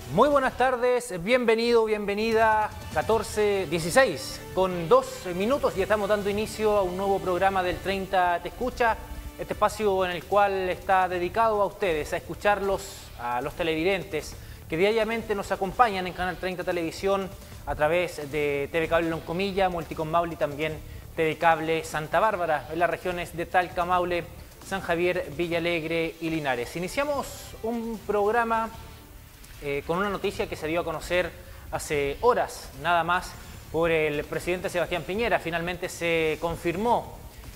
Muy buenas tardes, bienvenido, bienvenida, 14:16 con 2 minutos y estamos dando inicio a un nuevo programa del 30 Te Escucha, este espacio en el cual está dedicado a ustedes, a escucharlos, a los televidentes que diariamente nos acompañan en Canal 30 Televisión a través de TV Cable Loncomilla, Multicom Maule y también TV Cable Santa Bárbara, en las regiones de Talca, Maule, San Javier, Villa Alegre y Linares. Iniciamos un programa con una noticia que se dio a conocer hace horas, nada más, por el presidente Sebastián Piñera. Finalmente se confirmó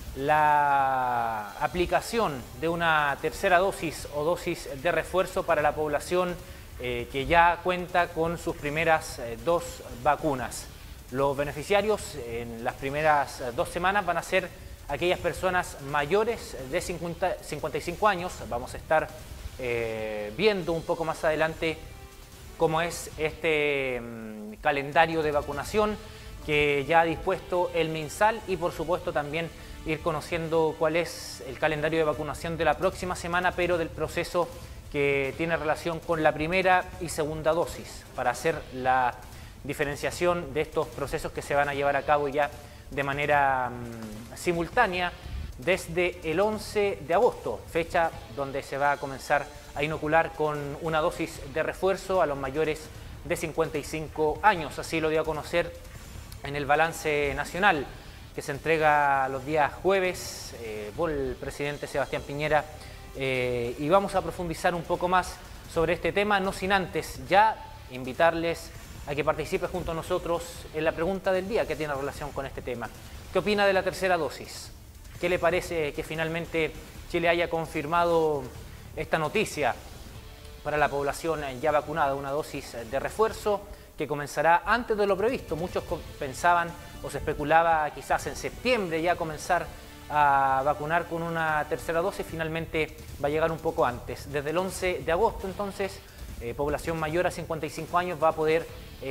la aplicación de una tercera dosis o dosis de refuerzo para la población que ya cuenta con sus primeras 2 vacunas. Los beneficiarios en las primeras 2 semanas van a ser aquellas personas mayores de 55 años. Vamos a estar viendo un poco más adelante cómo es este calendario de vacunación que ya ha dispuesto el MinSal y por supuesto también ir conociendo cuál es el calendario de vacunación de la próxima semana, pero del proceso que tiene relación con la primera y segunda dosis, para hacer la diferenciación de estos procesos que se van a llevar a cabo ya de manera simultánea desde el 11 de agosto, fecha donde se va a comenzar a inocular con una dosis de refuerzo a los mayores de 55 años. Así lo dio a conocer en el balance nacional que se entrega los días jueves por el presidente Sebastián Piñera, y vamos a profundizar un poco más sobre este tema, no sin antes ya invitarles a que participe junto a nosotros en la pregunta del día que tiene relación con este tema. ¿Qué opina de la tercera dosis? ¿Qué le parece que finalmente Chile haya confirmado esta noticia para la población ya vacunada, una dosis de refuerzo que comenzará antes de lo previsto? Muchos pensaban o se especulaba quizás en septiembre ya comenzar a vacunar con una tercera dosis, finalmente va a llegar un poco antes. Desde el 11 de agosto entonces, población mayor a 55 años va a poder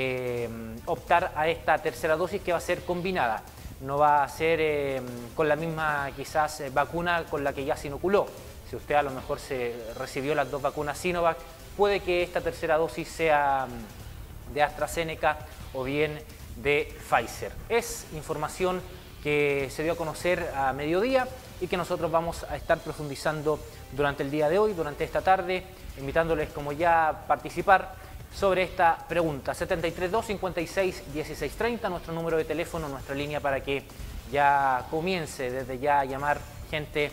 optar a esta tercera dosis que va a ser combinada. No va a ser con la misma quizás vacuna con la que ya se inoculó. Si usted a lo mejor se recibió las 2 vacunas Sinovac, puede que esta tercera dosis sea de AstraZeneca o bien de Pfizer. Es información que se dio a conocer a mediodía y que nosotros vamos a estar profundizando durante el día de hoy, durante esta tarde, invitándoles como ya a participar sobre esta pregunta. 732 56 16 30, nuestro número de teléfono, nuestra línea para que ya comience desde ya a llamar gente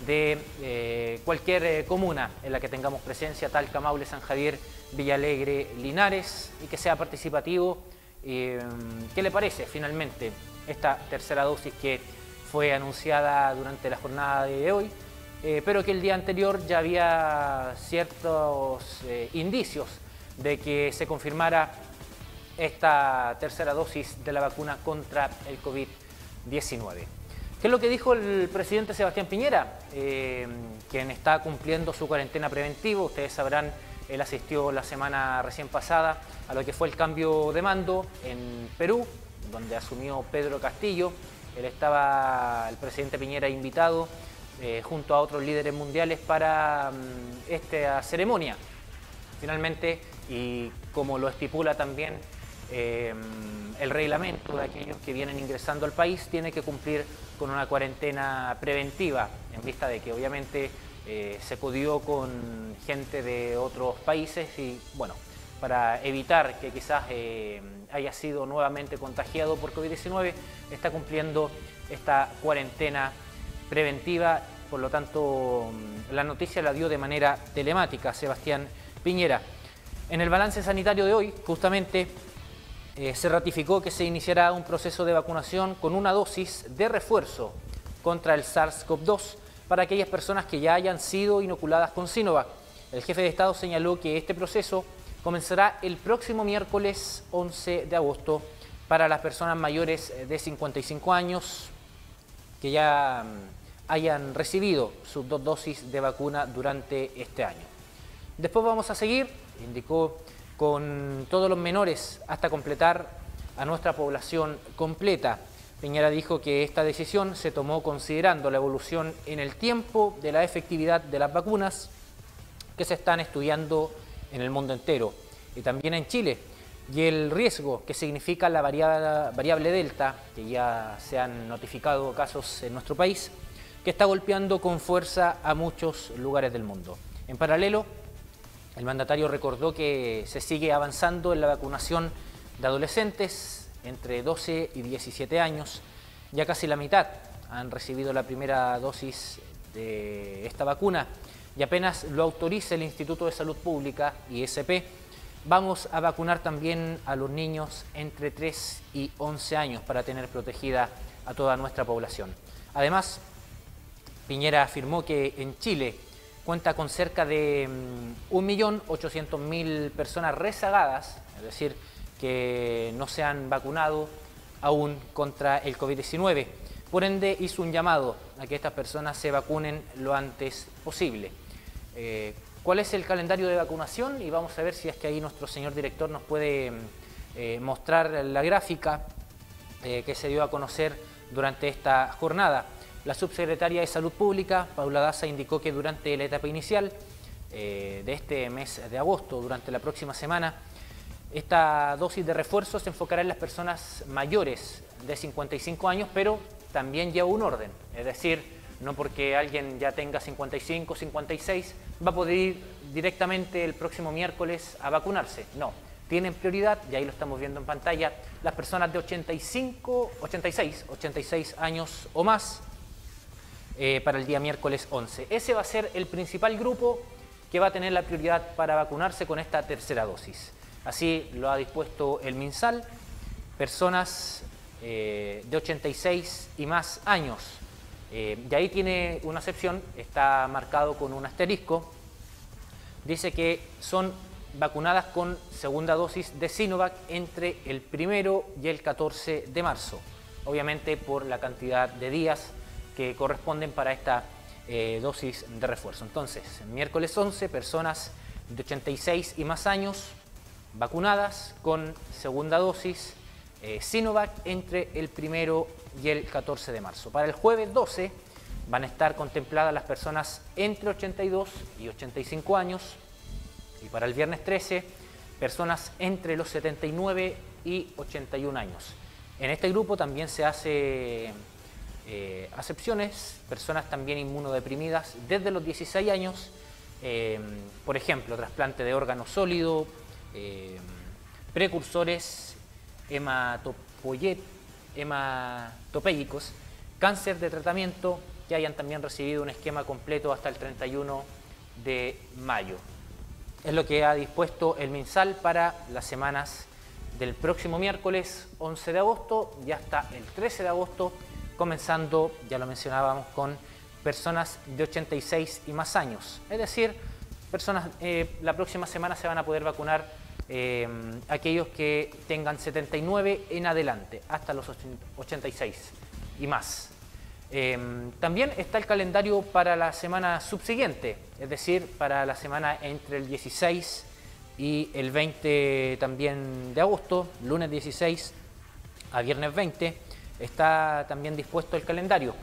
de cualquier comuna en la que tengamos presencia, Talca, Maule, San Javier, Villa Alegre, Linares, y que sea participativo. ¿Qué le parece finalmente esta tercera dosis que fue anunciada durante la jornada de hoy, pero que el día anterior ya había ciertos indicios de que se confirmara esta tercera dosis de la vacuna contra el COVID-19? ¿Qué es lo que dijo el presidente Sebastián Piñera, quien está cumpliendo su cuarentena preventiva? Ustedes sabrán, él asistió la semana recién pasada a lo que fue el cambio de mando en Perú, donde asumió Pedro Castillo. El presidente Piñera invitado junto a otros líderes mundiales para esta ceremonia. Finalmente, y como lo estipula también el reglamento de aquellos que vienen ingresando al país, tiene que cumplir con una cuarentena preventiva, en vista de que obviamente se codió con gente de otros países y bueno, para evitar que quizás haya sido nuevamente contagiado por COVID-19, está cumpliendo esta cuarentena preventiva. Por lo tanto, la noticia la dio de manera telemática Sebastián Piñera. En el balance sanitario de hoy, justamente, se ratificó que se iniciará un proceso de vacunación con una dosis de refuerzo contra el SARS-CoV-2 para aquellas personas que ya hayan sido inoculadas con Sinovac. El jefe de Estado señaló que este proceso comenzará el próximo miércoles 11 de agosto para las personas mayores de 55 años que ya hayan recibido sus 2 dosis de vacuna durante este año. Después vamos a seguir, indicó, con todos los menores hasta completar a nuestra población completa. Piñera dijo que esta decisión se tomó considerando la evolución en el tiempo de la efectividad de las vacunas que se están estudiando en el mundo entero. y también en Chile. Y el riesgo que significa la variable Delta, que ya se han notificado casos en nuestro país, que está golpeando con fuerza a muchos lugares del mundo. En paralelo, el mandatario recordó que se sigue avanzando en la vacunación de adolescentes entre 12 y 17 años. Ya casi la mitad han recibido la primera dosis de esta vacuna y apenas lo autorice el Instituto de Salud Pública, ISP, vamos a vacunar también a los niños entre 3 y 11 años para tener protegida a toda nuestra población. Además, Piñera afirmó que en Chile cuenta con cerca de 1.800.000 personas rezagadas, es decir, que no se han vacunado aún contra el COVID-19. Por ende, hizo un llamado a que estas personas se vacunen lo antes posible. ¿Cuál es el calendario de vacunación? Y vamos a ver si es que ahí nuestro señor director nos puede mostrar la gráfica que se dio a conocer durante esta jornada. La subsecretaria de Salud Pública, Paula Daza, indicó que durante la etapa inicial de este mes de agosto, durante la próxima semana, esta dosis de refuerzo se enfocará en las personas mayores de 55 años, pero también lleva un orden, es decir, no porque alguien ya tenga 55, 56, va a poder ir directamente el próximo miércoles a vacunarse. No, tienen prioridad, y ahí lo estamos viendo en pantalla, las personas de 86 años o más para el día miércoles 11. Ese va a ser el principal grupo que va a tener la prioridad para vacunarse con esta tercera dosis. Así lo ha dispuesto el MinSal, personas de 86 y más años. Y ahí tiene una excepción, está marcado con un asterisco, dice que son vacunadas con segunda dosis de Sinovac entre el 1 y el 14 de marzo, obviamente por la cantidad de días que corresponden para esta dosis de refuerzo. Entonces, miércoles 11, personas de 86 y más años vacunadas con segunda dosis Sinovac entre el 1 y el 14 de marzo. Para el jueves 12 van a estar contempladas las personas entre 82 y 85 años, y para el viernes 13 personas entre los 79 y 81 años. En este grupo también se hace acepciones, personas también inmunodeprimidas desde los 16 años, por ejemplo, trasplante de órgano sólido, precursores hematopéyicos, cáncer de tratamiento, que hayan también recibido un esquema completo hasta el 31 de mayo. Es lo que ha dispuesto el MinSal para las semanas del próximo miércoles 11 de agosto y hasta el 13 de agosto, comenzando, ya lo mencionábamos, con personas de 86 y más años. Es decir, personas, la próxima semana se van a poder vacunar aquellos que tengan 79 en adelante, hasta los 86 y más. También está el calendario para la semana subsiguiente, es decir, para la semana entre el 16 y el 20 también de agosto, lunes 16 a viernes 20, está también dispuesto el calendario.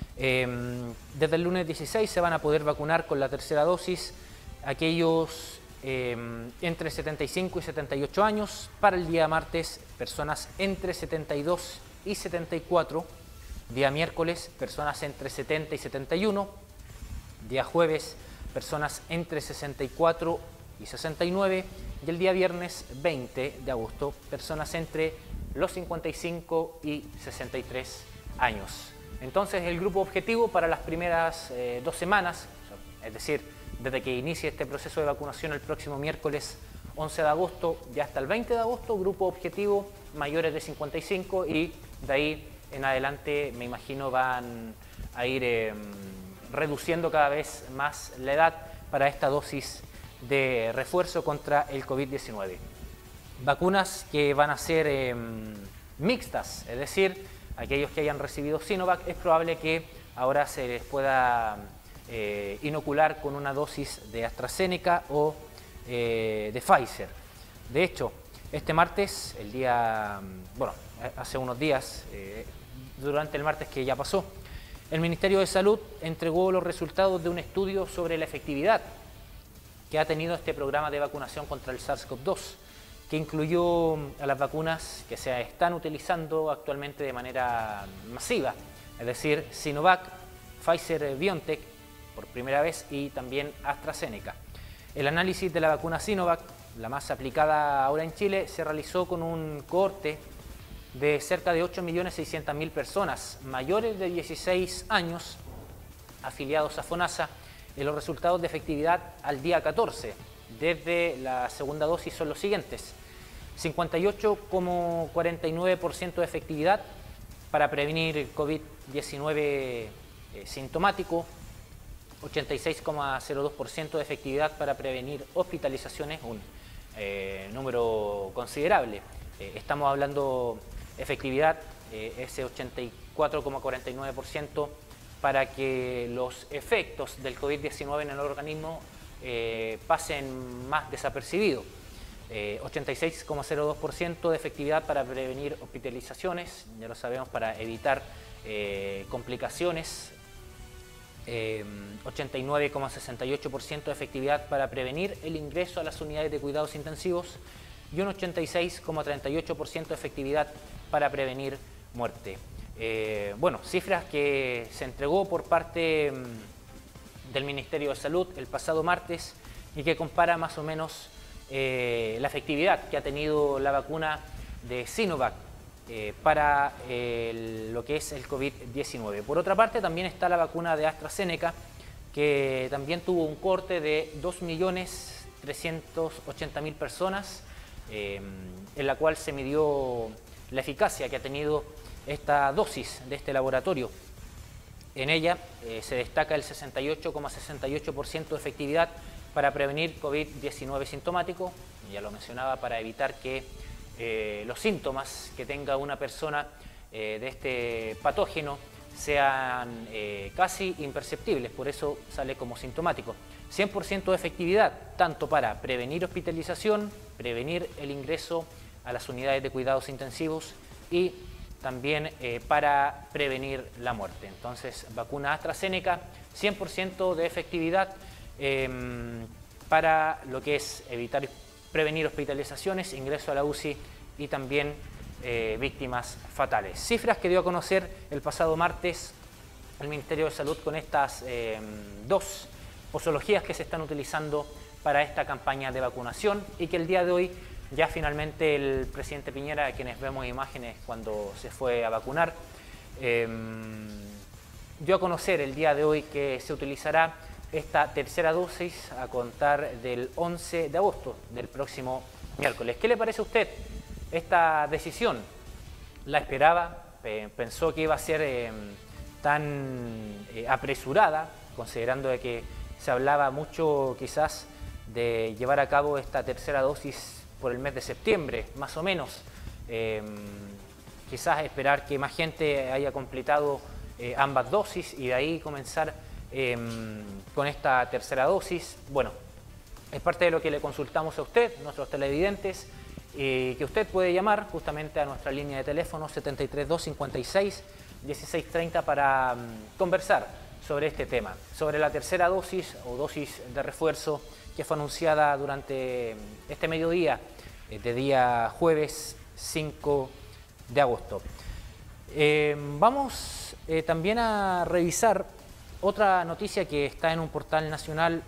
Desde el lunes 16 se van a poder vacunar con la tercera dosis aquellos entre 75 y 78 años. Para el día martes, personas entre 72 y 74. Día miércoles, personas entre 70 y 71. Día jueves, personas entre 64 y 69. Y el día viernes 20 de agosto, personas entre los 55 y 63 años. Entonces, el grupo objetivo para las primeras 2 semanas, es decir, desde que inicie este proceso de vacunación el próximo miércoles 11 de agosto y hasta el 20 de agosto, grupo objetivo mayores de 55, y de ahí en adelante me imagino van a ir reduciendo cada vez más la edad para esta dosis de refuerzo contra el COVID-19. Vacunas que van a ser mixtas, es decir, aquellos que hayan recibido Sinovac, es probable que ahora se les pueda inocular con una dosis de AstraZeneca o de Pfizer. De hecho, este martes, el día, bueno, hace unos días, durante el martes que ya pasó, el Ministerio de Salud entregó los resultados de un estudio sobre la efectividad que ha tenido este programa de vacunación contra el SARS-CoV-2. que incluyó a las vacunas que se están utilizando actualmente de manera masiva, es decir, Sinovac, Pfizer-BioNTech por primera vez y también AstraZeneca. El análisis de la vacuna Sinovac, la más aplicada ahora en Chile, se realizó con un cohorte de cerca de 8.600.000 personas mayores de 16 años afiliados a FONASA. Y los resultados de efectividad al día 14 desde la segunda dosis son los siguientes: 58,49% de efectividad para prevenir COVID-19 sintomático, 86,02% de efectividad para prevenir hospitalizaciones, un número considerable. Estamos hablando efectividad, ese 84,49% para que los efectos del COVID-19 en el organismo pasen más desapercibidos. 86,02% de efectividad para prevenir hospitalizaciones, ya lo sabemos, para evitar complicaciones. 89,68% de efectividad para prevenir el ingreso a las unidades de cuidados intensivos y un 86,38% de efectividad para prevenir muerte. Bueno, cifras que se entregó por parte del Ministerio de Salud el pasado martes y que compara más o menos la efectividad que ha tenido la vacuna de Sinovac para lo que es el COVID-19. Por otra parte, también está la vacuna de AstraZeneca, que también tuvo un corte de 2.380.000 personas, en la cual se midió la eficacia que ha tenido esta dosis de este laboratorio. En ella se destaca el 68,68% de efectividad para prevenir COVID-19 sintomático, ya lo mencionaba, para evitar que los síntomas que tenga una persona de este patógeno sean casi imperceptibles, por eso sale como sintomático. 100% de efectividad, tanto para prevenir hospitalización, prevenir el ingreso a las unidades de cuidados intensivos y también para prevenir la muerte. Entonces, vacuna AstraZeneca, 100% de efectividad para lo que es evitar, prevenir hospitalizaciones, ingreso a la UCI y también víctimas fatales. Cifras que dio a conocer el pasado martes el Ministerio de Salud con estas dos posologías que se están utilizando para esta campaña de vacunación y que el día de hoy ya finalmente el presidente Piñera, a quienes vemos imágenes cuando se fue a vacunar, dio a conocer el día de hoy que se utilizará esta tercera dosis a contar del 11 de agosto, del próximo miércoles. ¿Qué le parece a usted esta decisión? ¿La esperaba? ¿Pensó que iba a ser tan apresurada, considerando de que se hablaba mucho quizás de llevar a cabo esta tercera dosis por el mes de septiembre, más o menos? Quizás esperar que más gente haya completado ambas dosis y de ahí comenzar con esta tercera dosis. Bueno, es parte de lo que le consultamos a usted, nuestros televidentes, que usted puede llamar justamente a nuestra línea de teléfono 73256-1630 para conversar sobre este tema, sobre la tercera dosis o dosis de refuerzo que fue anunciada durante este mediodía de día jueves 5 de agosto. Vamos también a revisar otra noticia que está en un portal nacional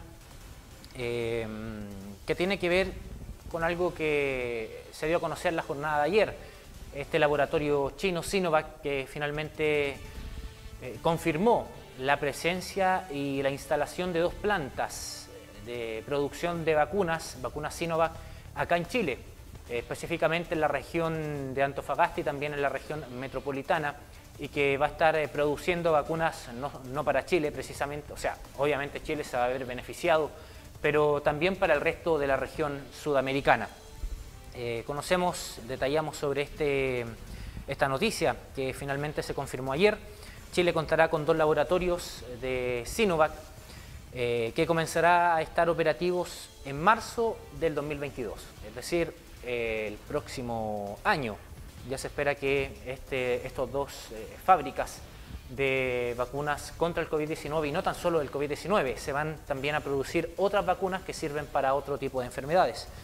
que tiene que ver con algo que se dio a conocer la jornada de ayer. Este laboratorio chino Sinovac que finalmente confirmó la presencia y la instalación de dos plantas de producción de vacunas Sinovac acá en Chile, específicamente en la región de Antofagasta y también en la región metropolitana, y que va a estar produciendo vacunas no para Chile precisamente, o sea, obviamente Chile se va a ver beneficiado, pero también para el resto de la región sudamericana. Detallamos sobre esta noticia que finalmente se confirmó ayer. Chile contará con dos laboratorios de Sinovac que comenzará a estar operativos en marzo del 2022, es decir, el próximo año. Ya se espera que estos dos fábricas de vacunas contra el COVID-19 y no tan solo el COVID-19, se van también a producir otras vacunas que sirven para otro tipo de enfermedades.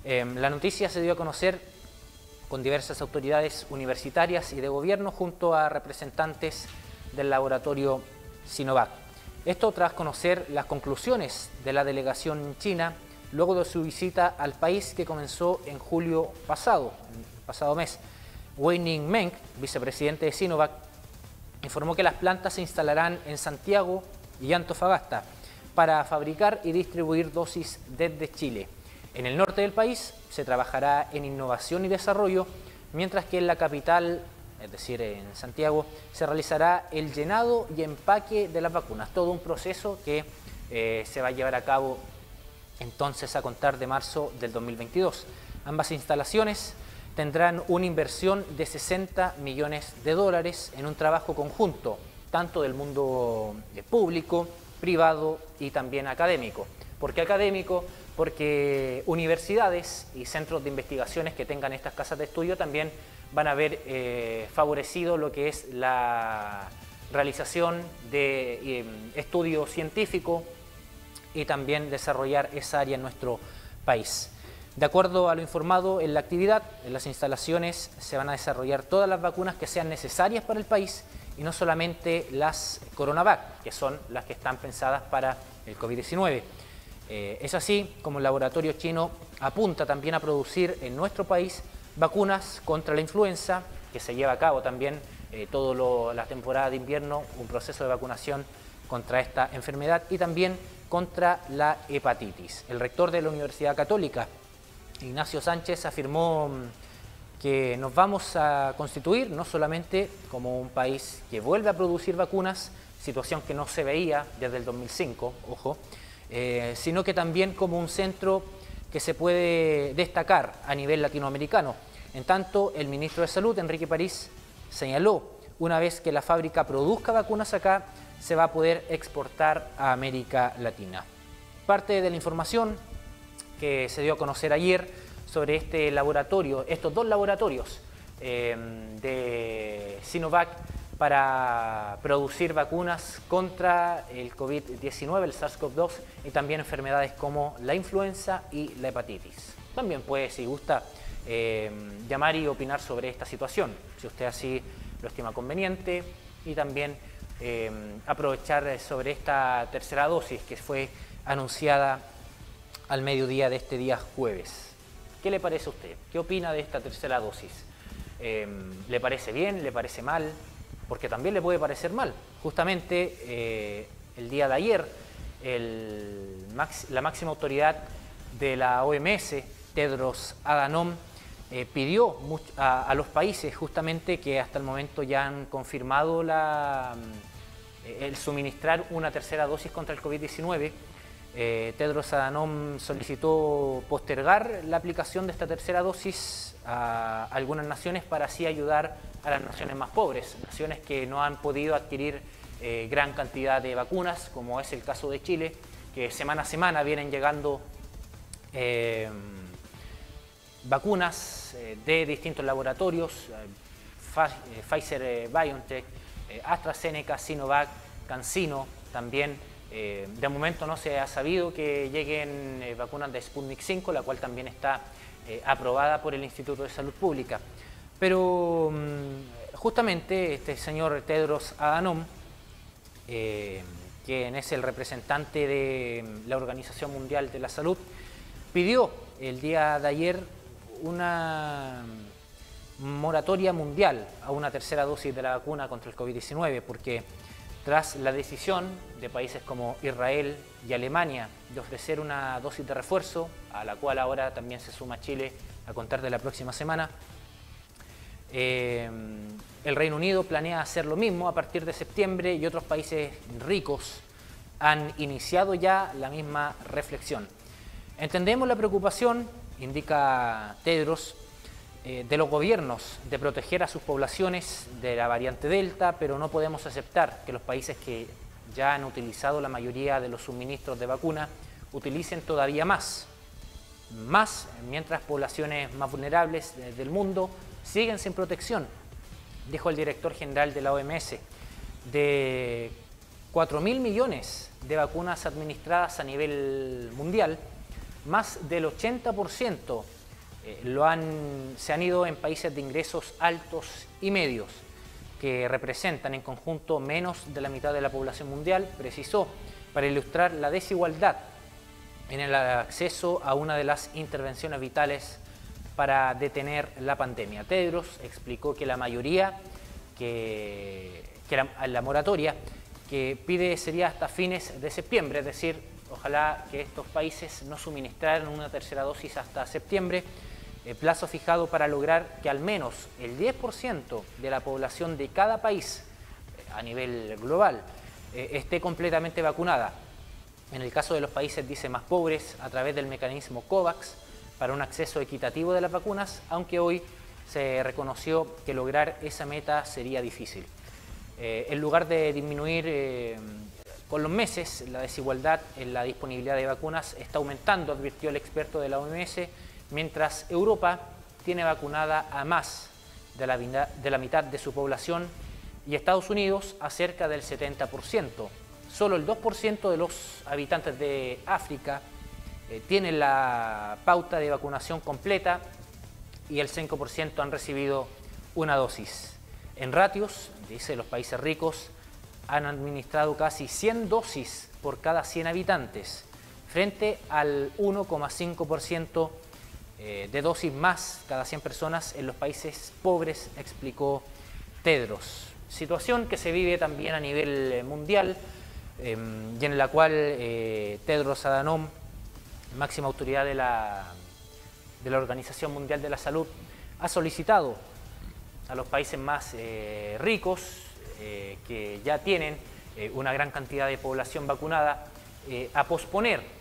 La noticia se dio a conocer con diversas autoridades universitarias y de gobierno junto a representantes del laboratorio Sinovac. Esto tras conocer las conclusiones de la delegación china luego de su visita al país que comenzó en julio pasado mes. Weining Meng, vicepresidente de Sinovac, informó que las plantas se instalarán en Santiago y Antofagasta para fabricar y distribuir dosis desde Chile. En el norte del país se trabajará en innovación y desarrollo, mientras que en la capital, es decir, en Santiago, se realizará el llenado y empaque de las vacunas. Todo un proceso que se va a llevar a cabo entonces a contar de marzo del 2022. Ambas instalaciones tendrán una inversión de 60 millones de dólares en un trabajo conjunto, tanto del mundo público, privado y también académico. ¿Por qué académico? Porque universidades y centros de investigaciones que tengan estas casas de estudio también van a ver favorecido lo que es la realización de estudio científico y también desarrollar esa área en nuestro país. De acuerdo a lo informado en la actividad, en las instalaciones se van a desarrollar todas las vacunas que sean necesarias para el país y no solamente las Coronavac, que son las que están pensadas para el COVID-19. Es así como el laboratorio chino apunta también a producir en nuestro país vacunas contra la influenza, que se lleva a cabo también toda la temporada de invierno, un proceso de vacunación contra esta enfermedad y también contra la hepatitis. El rector de la Universidad Católica, Ignacio Sánchez, afirmó que nos vamos a constituir no solamente como un país que vuelve a producir vacunas, situación que no se veía desde el 2005, ojo, sino que también como un centro que se puede destacar a nivel latinoamericano. En tanto, el ministro de Salud, Enrique París, señaló, una vez que la fábrica produzca vacunas acá, se va a poder exportar a América Latina. Parte de la información que se dio a conocer ayer sobre este laboratorio, estos dos laboratorios de Sinovac para producir vacunas contra el COVID-19, el SARS-CoV-2 y también enfermedades como la influenza y la hepatitis. También puede, si gusta, llamar y opinar sobre esta situación, si usted así lo estima conveniente, y también aprovechar sobre esta tercera dosis que fue anunciada al mediodía de este día jueves. ¿Qué le parece a usted? ¿Qué opina de esta tercera dosis? ¿Le parece bien? ¿Le parece mal? Porque también le puede parecer mal. Justamente el día de ayer la máxima autoridad de la OMS, Tedros Adhanom, pidió a los países justamente que hasta el momento ya han confirmado el suministrar una tercera dosis contra el COVID-19. Tedros Adhanom solicitó postergar la aplicación de esta tercera dosis a algunas naciones para así ayudar a las naciones más pobres, naciones que no han podido adquirir gran cantidad de vacunas, como es el caso de Chile, que semana a semana vienen llegando vacunas de distintos laboratorios, Pfizer, BioNTech, AstraZeneca, Sinovac, CanSino también. De momento no se ha sabido que lleguen vacunas de Sputnik 5, la cual también está aprobada por el Instituto de Salud Pública. Pero justamente este señor Tedros Adhanom, quien es el representante de la Organización Mundial de la Salud, pidió el día de ayer una moratoria mundial a una tercera dosis de la vacuna contra el COVID-19, porque tras la decisión de países como Israel y Alemania de ofrecer una dosis de refuerzo, a la cual ahora también se suma Chile a contar de la próxima semana, el Reino Unido planea hacer lo mismo a partir de septiembre y otros países ricos han iniciado ya la misma reflexión. Entendemos la preocupación, indica Tedros, de los gobiernos de proteger a sus poblaciones de la variante Delta, pero no podemos aceptar que los países que ya han utilizado la mayoría de los suministros de vacuna utilicen todavía más mientras poblaciones más vulnerables del mundo siguen sin protección, dijo el director general de la OMS. De 4.000 millones de vacunas administradas a nivel mundial, más del 80% se han ido en países de ingresos altos y medios, que representan en conjunto menos de la mitad de la población mundial, precisó, para ilustrar la desigualdad en el acceso a una de las intervenciones vitales para detener la pandemia. Tedros explicó que la mayoría, la moratoria que pide sería hasta fines de septiembre, es decir, ojalá que estos países no suministraran una tercera dosis hasta septiembre, plazo fijado para lograr que al menos el 10% de la población de cada país a nivel global esté completamente vacunada. En el caso de los países, dice, más pobres, a través del mecanismo COVAX, para un acceso equitativo de las vacunas, aunque hoy se reconoció que lograr esa meta sería difícil. En lugar de disminuir con los meses, la desigualdad en la disponibilidad de vacunas está aumentando, advirtió el experto de la OMS, mientras Europa tiene vacunada a más de la mitad de su población y Estados Unidos a cerca del 70%. Solo el 2% de los habitantes de África tienen la pauta de vacunación completa y el 5% han recibido una dosis. En ratios, dice, los países ricos han administrado casi 100 dosis por cada 100 habitantes, frente al 1,5% de dosis más cada 100 personas en los países pobres, explicó Tedros. Situación que se vive también a nivel mundial y en la cual Tedros Adhanom, máxima autoridad de la Organización Mundial de la Salud, ha solicitado a los países más ricos, que ya tienen una gran cantidad de población vacunada, a posponer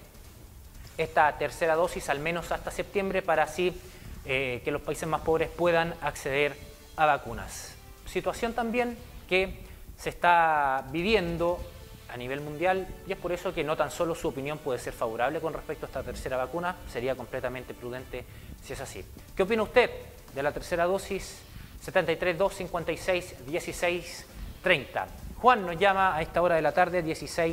esta tercera dosis al menos hasta septiembre para así que los países más pobres puedan acceder a vacunas. Situación también que se está viviendo a nivel mundial y es por eso que no tan solo su opinión puede ser favorable con respecto a esta tercera vacuna, sería completamente prudente si es así. ¿Qué opina usted de la tercera dosis? 73 256 16 30. Juan nos llama a esta hora de la tarde,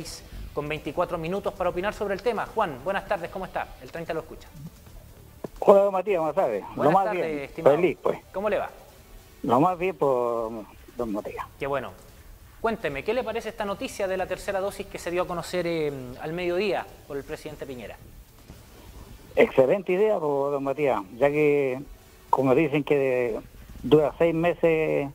16:24 para opinar sobre el tema. Juan, buenas tardes, ¿cómo está? El 30 lo escucha. Hola, don Matías, buenas tardes. Buenas Lo más tardes, bien, estimado. feliz, pues. ¿Cómo le va? Lo más bien por don Matías. Qué bueno. Cuénteme, ¿qué le parece esta noticia de la tercera dosis que se dio a conocer al mediodía por el presidente Piñera? Excelente idea, por don Matías, ya que, como dicen que dura 6 meses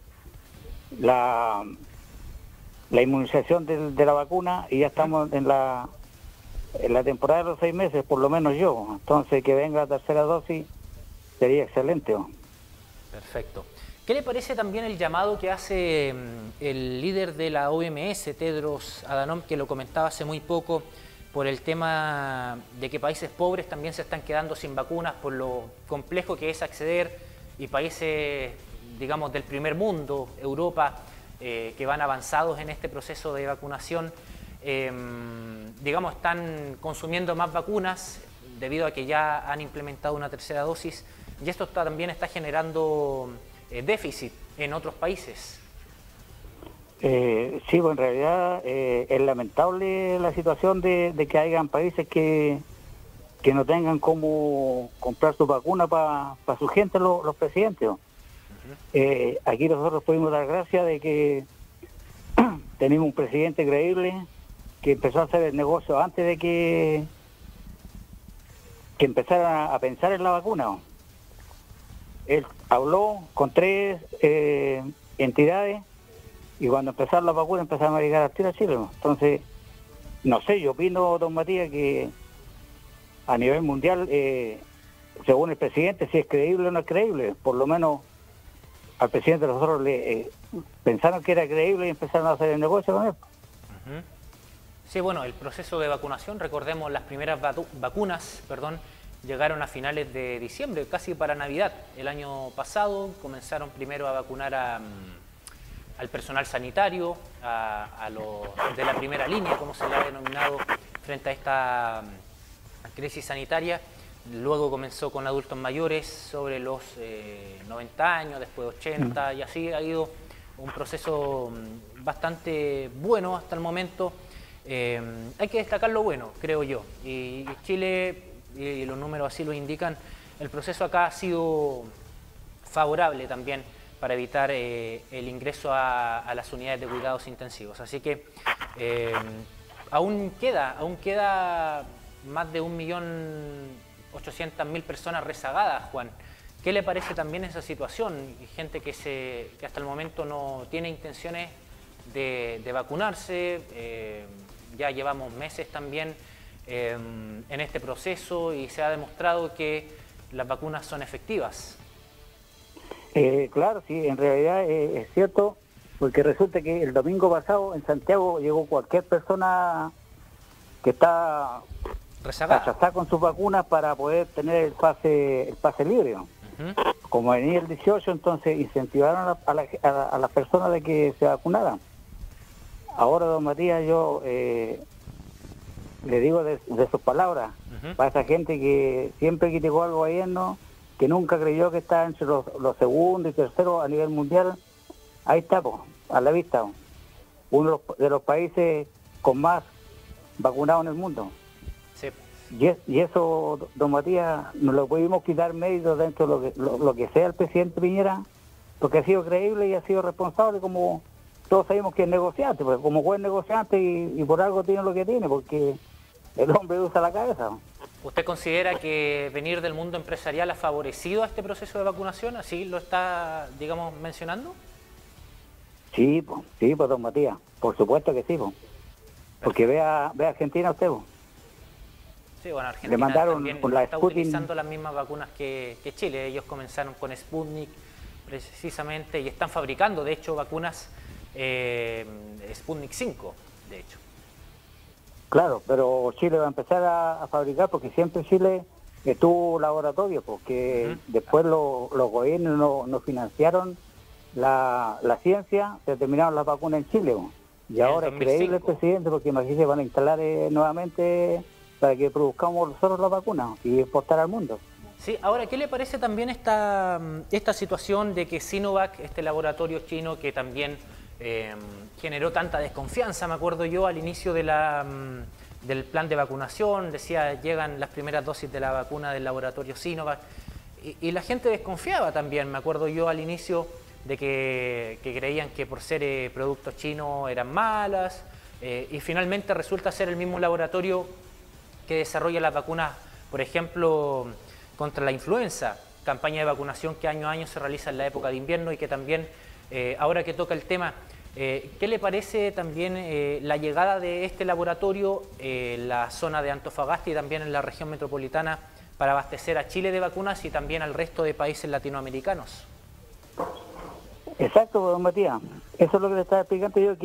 la inmunización de la vacuna y ya estamos en la temporada de los 6 meses, por lo menos yo. Entonces, que venga la tercera dosis sería excelente. Perfecto. ¿Qué le parece también el llamado que hace el líder de la OMS, Tedros Adhanom, que lo comentaba hace muy poco, por el tema de que países pobres también se están quedando sin vacunas por lo complejo que es acceder, y países, digamos, del primer mundo, Europa, que van avanzados en este proceso de vacunación, digamos, están consumiendo más vacunas debido a que ya han implementado una tercera dosis, y esto también está generando déficit en otros países. Sí, pues en realidad es lamentable la situación de que hayan países que no tengan cómo comprar su vacuna para su gente, los presidentes. Aquí nosotros pudimos dar gracias de que tenemos un presidente creíble que empezó a hacer el negocio antes de que empezara a pensar en la vacuna. Él habló con 3 entidades y cuando empezaron las vacunas empezaron a llegar al tiro a Chile. Entonces, no sé, yo opino, don Matías, que a nivel mundial, según el presidente, si es creíble o no es creíble, por lo menos al presidente nosotros pensaron que era creíble y empezaron a hacer el negocio con él. Sí, bueno, el proceso de vacunación, recordemos, las primeras vacunas, llegaron a finales de diciembre, casi para Navidad. El año pasado comenzaron primero a vacunar al personal sanitario, a los de la primera línea, como se le ha denominado, frente a esta crisis sanitaria. Luego comenzó con adultos mayores sobre los 90 años, después 80, y así ha ido un proceso bastante bueno hasta el momento. Hay que destacar lo bueno, creo yo. Y Chile, y los números así lo indican, el proceso acá ha sido favorable también para evitar el ingreso a las unidades de cuidados intensivos. Así que aún queda más de 1.800.000 personas rezagadas, Juan. ¿Qué le parece también esa situación? Gente que hasta el momento no tiene intenciones de vacunarse, ya llevamos meses también en este proceso y se ha demostrado que las vacunas son efectivas. Claro, sí, en realidad es cierto, porque resulta que el domingo pasado en Santiago llegó cualquier persona que está rezagada con sus vacunas para poder tener el pase libre. Como venía el 18, entonces incentivaron a las personas de que se vacunaran. Ahora, don Matías, yo le digo de sus palabras, para esa gente que siempre criticó al gobierno, que nunca creyó que estaba entre los segundos y terceros a nivel mundial, ahí está, a la vista, uno de los países con más vacunados en el mundo. Sí. Y eso, don Matías, nos lo pudimos quitar mérito dentro de lo que sea el presidente Piñera, porque ha sido creíble y ha sido responsable, como todos sabemos que es negociante, porque como buen negociante y por algo tiene lo que tiene, porque el hombre usa la cabeza. ¿Usted considera que venir del mundo empresarial ha favorecido a este proceso de vacunación? ¿Así lo está, digamos, mencionando? Sí, pues, don Matías, por supuesto que sí, porque ve a Argentina usted. Sí, bueno, Argentina le mandaron también con la está Sputnik, utilizando las mismas vacunas que Chile. Ellos comenzaron con Sputnik precisamente y están fabricando, de hecho, vacunas Sputnik 5, de hecho. Claro, pero Chile va a empezar a fabricar porque siempre Chile tuvo laboratorio, porque después los gobiernos no financiaron la ciencia, se terminaron las vacunas en Chile. Y ahora es creíble el presidente, porque imagínense, van a instalar nuevamente para que produzcamos nosotros las vacunas y exportar al mundo. Sí, ahora, ¿qué le parece también esta situación de que Sinovac, este laboratorio chino que también generó tanta desconfianza? Me acuerdo yo al inicio de del plan de vacunación, decía, llegan las primeras dosis de la vacuna del laboratorio Sinovac, y la gente desconfiaba también. Me acuerdo yo al inicio de que creían que por ser productos chinos eran malas, y finalmente resulta ser el mismo laboratorio que desarrolla las vacunas, por ejemplo, contra la influenza, campaña de vacunación que año a año se realiza en la época de invierno y que también, ahora que toca el tema, ¿qué le parece también la llegada de este laboratorio en la zona de Antofagasta y también en la región metropolitana para abastecer a Chile de vacunas y también al resto de países latinoamericanos? Exacto, don Matías. Eso es lo que le estaba explicando yo,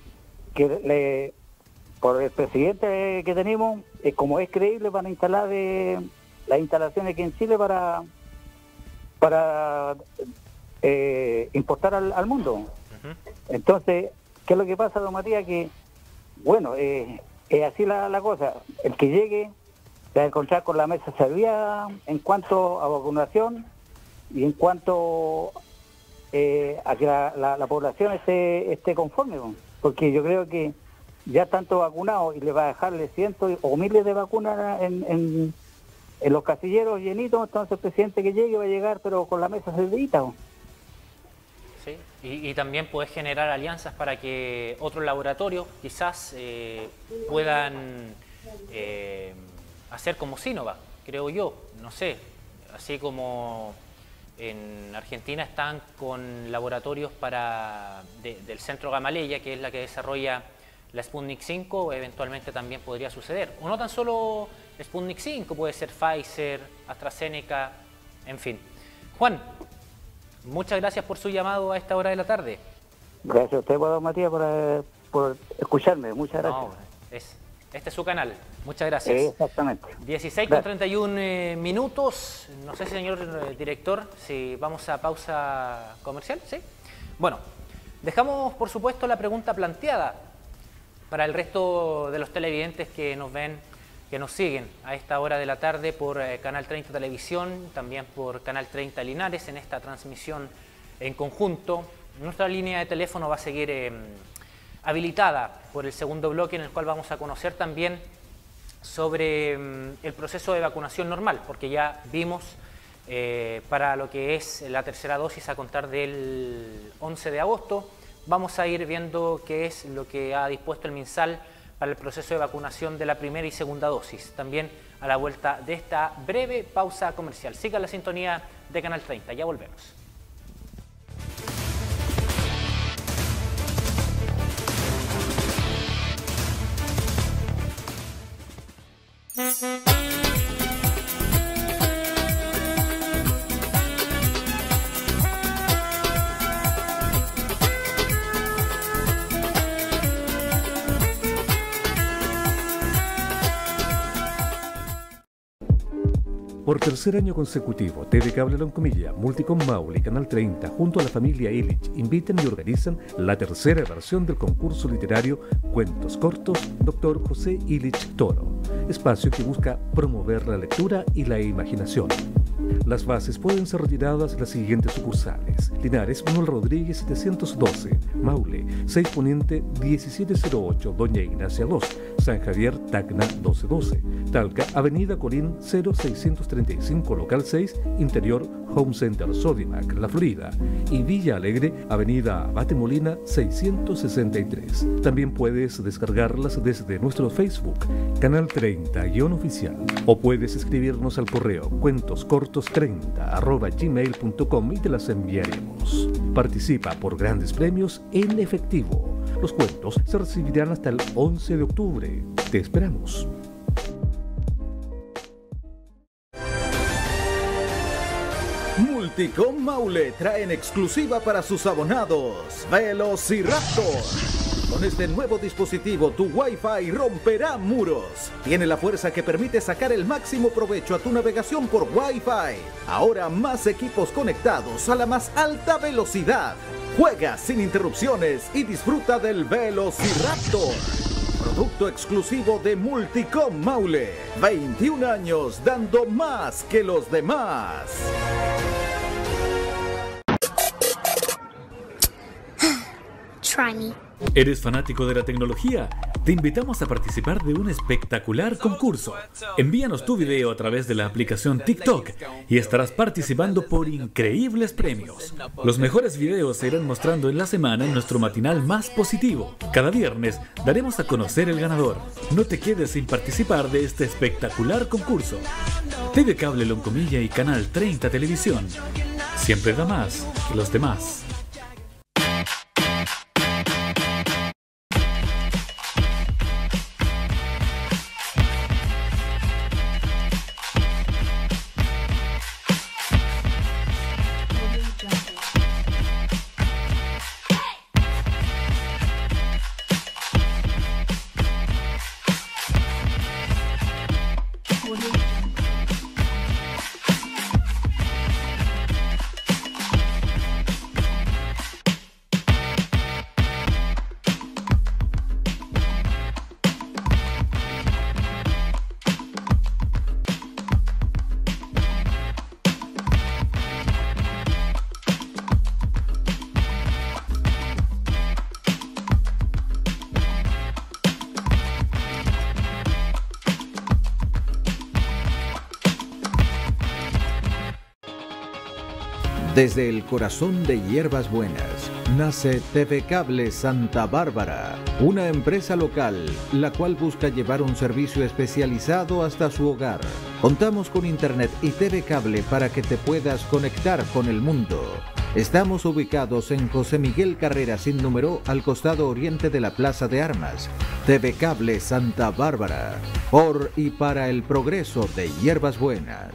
que por el presidente que tenemos, como es creíble, van a instalar las instalaciones aquí en Chile para importar al mundo. Entonces, ¿qué es lo que pasa, don Matías? Que, bueno, es así la cosa. El que llegue se va a encontrar con la mesa servida en cuanto a vacunación y en cuanto a que la población esté conforme, porque yo creo que ya tanto vacunados y le va a dejarle cientos o miles de vacunas en los casilleros llenitos, entonces el presidente que llegue va a llegar pero con la mesa servidita. Sí, y también puede generar alianzas para que otros laboratorios quizás puedan hacer como Sinovac, creo yo, no sé, así como en Argentina están con laboratorios del Centro Gamaleya, que es la que desarrolla la Sputnik 5, eventualmente también podría suceder. O no tan solo Sputnik 5, puede ser Pfizer, AstraZeneca, en fin. Juan, muchas gracias por su llamado a esta hora de la tarde. Gracias a usted, don Matías, por escucharme. Muchas gracias. No, este es su canal. Muchas gracias. Exactamente. 16:31 minutos. No sé, señor director, si vamos a pausa comercial. ¿Sí? Bueno, dejamos, por supuesto, la pregunta planteada para el resto de los televidentes que nos ven, que nos siguen a esta hora de la tarde por Canal 30 Televisión, también por Canal 30 Linares, en esta transmisión en conjunto. Nuestra línea de teléfono va a seguir habilitada por el segundo bloque, en el cual vamos a conocer también sobre el proceso de vacunación normal, porque ya vimos para lo que es la tercera dosis a contar del 11 de agosto, vamos a ir viendo qué es lo que ha dispuesto el MinSal para el proceso de vacunación de la primera y segunda dosis, también a la vuelta de esta breve pausa comercial. Siga la sintonía de Canal 30, ya volvemos. Por tercer año consecutivo, TV Cable Loncomilla, Multicom Maule y Canal 30, junto a la familia Illich, invitan y organizan la tercera versión del concurso literario Cuentos Cortos Dr. José Illich Toro, espacio que busca promover la lectura y la imaginación. Las bases pueden ser retiradas en las siguientes sucursales: Linares, Manuel Rodríguez 712, Maule, 6 Poniente 1708, Doña Ignacia 2, San Javier, Tacna 1212, Talca, Avenida Corín 0635, Local 6, Interior, Home Center Sodimac, La Florida, y Villa Alegre, Avenida Abate Molina 663. También puedes descargarlas desde nuestro Facebook, Canal 30-oficial, o puedes escribirnos al correo cuentoscortos30@gmail.com y te las enviaremos. Participa por grandes premios en efectivo. Los cuentos se recibirán hasta el 11 de octubre. Te esperamos. Multicom Maule trae en exclusiva para sus abonados Velociraptor. Con este nuevo dispositivo, tu Wi-Fi romperá muros. Tiene la fuerza que permite sacar el máximo provecho a tu navegación por Wi-Fi. Ahora más equipos conectados a la más alta velocidad. Juega sin interrupciones y disfruta del Velociraptor. Producto exclusivo de Multicom Maule. 21 años dando más que los demás. Try me. ¿Eres fanático de la tecnología? Te invitamos a participar de un espectacular concurso. Envíanos tu video a través de la aplicación TikTok y estarás participando por increíbles premios. Los mejores videos se irán mostrando en la semana en nuestro matinal más positivo. Cada viernes daremos a conocer el ganador. No te quedes sin participar de este espectacular concurso. TV Cable Loncomilla y Canal 30 Televisión. Siempre da más que los demás. Desde el corazón de Hierbas Buenas, nace TV Cable Santa Bárbara, una empresa local, la cual busca llevar un servicio especializado hasta su hogar. Contamos con internet y TV Cable para que te puedas conectar con el mundo. Estamos ubicados en José Miguel Carrera sin número, al costado oriente de la Plaza de Armas. TV Cable Santa Bárbara, por y para el progreso de Hierbas Buenas.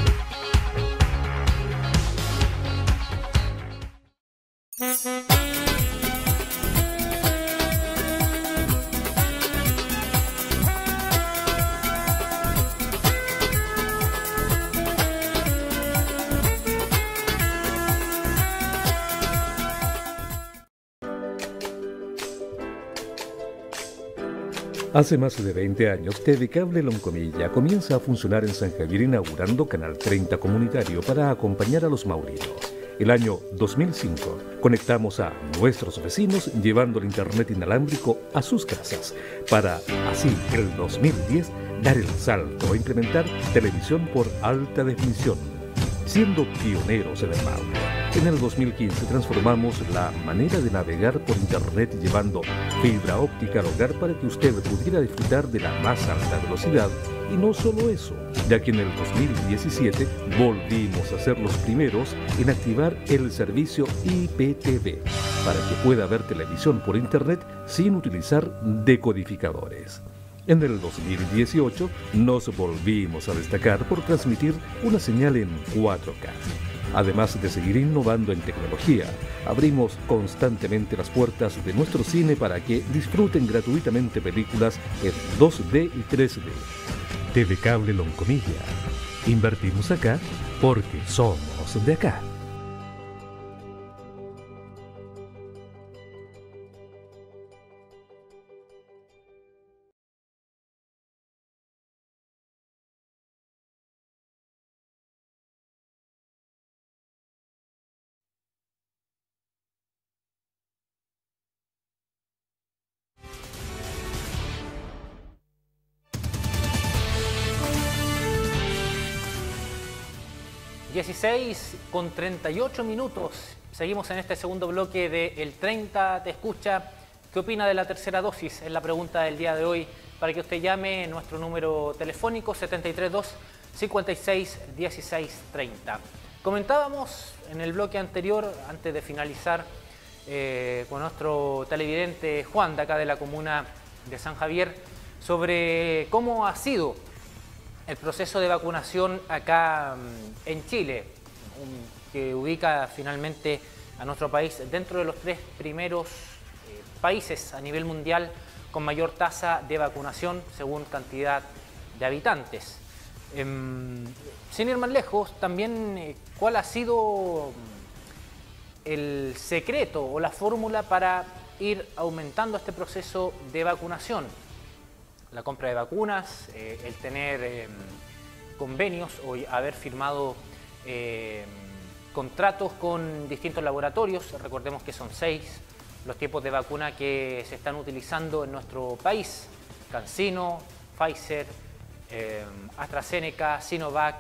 Hace más de 20 años, TV Cable Loncomilla comienza a funcionar en San Javier, inaugurando Canal 30 comunitario para acompañar a los maurinos. El año 2005 conectamos a nuestros vecinos llevando el internet inalámbrico a sus casas para así el 2010 dar el salto a implementar televisión por alta definición, siendo pioneros en el Maule. En el 2015 transformamos la manera de navegar por internet llevando fibra óptica al hogar para que usted pudiera disfrutar de la más alta velocidad. Y no solo eso, ya que en el 2017 volvimos a ser los primeros en activar el servicio IPTV para que pueda ver televisión por internet sin utilizar decodificadores. En el 2018 nos volvimos a destacar por transmitir una señal en 4K. Además de seguir innovando en tecnología, abrimos constantemente las puertas de nuestro cine para que disfruten gratuitamente películas en 2D y 3D. TV Cable Loncomilla. Invertimos acá porque somos de acá. con 38 minutos. Seguimos en este segundo bloque de El 30 te escucha. ¿Qué opina de la tercera dosis? Es la pregunta del día de hoy para que usted llame nuestro número telefónico 732-56-1630. Comentábamos en el bloque anterior, antes de finalizar, con nuestro televidente Juan de acá de la comuna de San Javier, sobre cómo ha sido el proceso de vacunación acá en Chile, que ubica finalmente a nuestro país dentro de los 3 primeros países a nivel mundial con mayor tasa de vacunación según cantidad de habitantes. Sin ir más lejos, también ¿cuál ha sido el secreto o la fórmula para ir aumentando este proceso de vacunación? La compra de vacunas, el tener convenios o haber firmado contratos con distintos laboratorios. Recordemos que son 6 los tipos de vacuna que se están utilizando en nuestro país: CanSino, Pfizer, AstraZeneca, Sinovac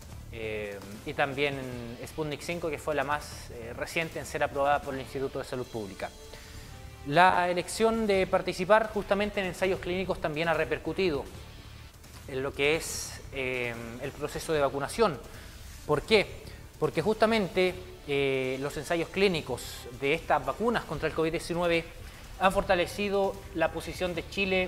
y también Sputnik 5, que fue la más reciente en ser aprobada por el Instituto de Salud Pública. La elección de participar justamente en ensayos clínicos también ha repercutido en lo que es el proceso de vacunación. ¿Por qué? Porque justamente los ensayos clínicos de estas vacunas contra el COVID-19 han fortalecido la posición de Chile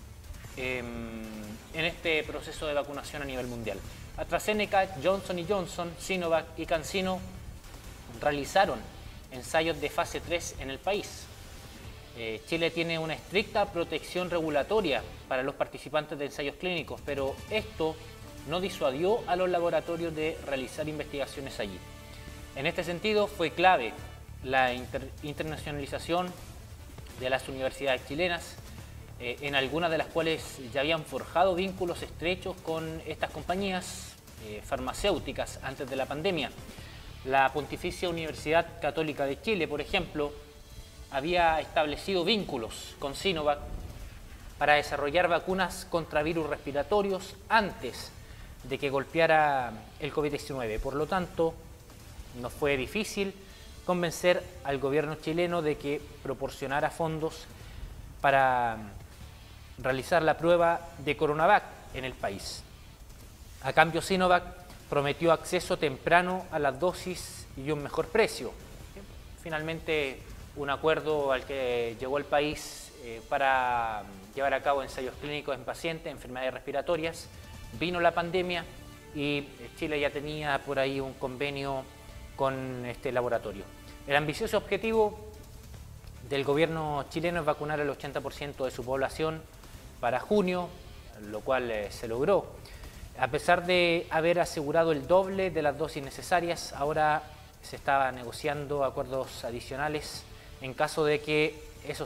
en este proceso de vacunación a nivel mundial. AstraZeneca, Johnson & Johnson, Sinovac y CanSino realizaron ensayos de fase 3 en el país. Chile tiene una estricta protección regulatoria para los participantes de ensayos clínicos, pero esto no disuadió a los laboratorios de realizar investigaciones allí. En este sentido, fue clave la internacionalización de las universidades chilenas, en algunas de las cuales ya habían forjado vínculos estrechos con estas compañías farmacéuticas antes de la pandemia. La Pontificia Universidad Católica de Chile, por ejemplo, había establecido vínculos con Sinovac para desarrollar vacunas contra virus respiratorios antes de que golpeara el COVID-19. Por lo tanto, no fue difícil convencer al gobierno chileno de que proporcionara fondos para realizar la prueba de Coronavac en el país. A cambio, Sinovac prometió acceso temprano a las dosis y un mejor precio. Finalmente, un acuerdo al que llegó el país para llevar a cabo ensayos clínicos en pacientes, enfermedades respiratorias. Vino la pandemia y Chile ya tenía por ahí un convenio con este laboratorio. El ambicioso objetivo del gobierno chileno es vacunar al 80% de su población para junio, lo cual se logró. A pesar de haber asegurado el doble de las dosis necesarias, ahora se estaba negociando acuerdos adicionales en caso de que esos